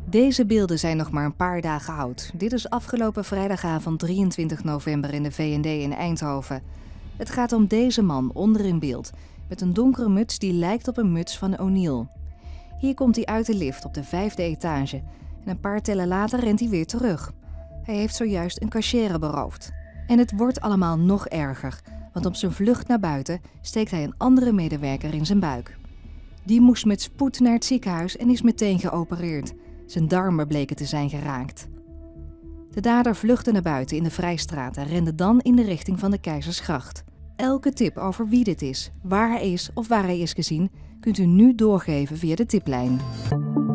Deze beelden zijn nog maar een paar dagen oud. Dit is afgelopen vrijdagavond 23 november in de V&D in Eindhoven. Het gaat om deze man onder in beeld, met een donkere muts die lijkt op een muts van O'Neill. Hier komt hij uit de lift op de 5e etage en een paar tellen later rent hij weer terug. Hij heeft zojuist een cachère beroofd. En het wordt allemaal nog erger, want op zijn vlucht naar buiten steekt hij een andere medewerker in zijn buik. Die moest met spoed naar het ziekenhuis en is meteen geopereerd. Zijn darmen bleken te zijn geraakt. De dader vluchtte naar buiten in de Vrijstraat en rende dan in de richting van de Keizersgracht. Elke tip over wie dit is, waar hij is of waar hij is gezien, kunt u nu doorgeven via de tiplijn.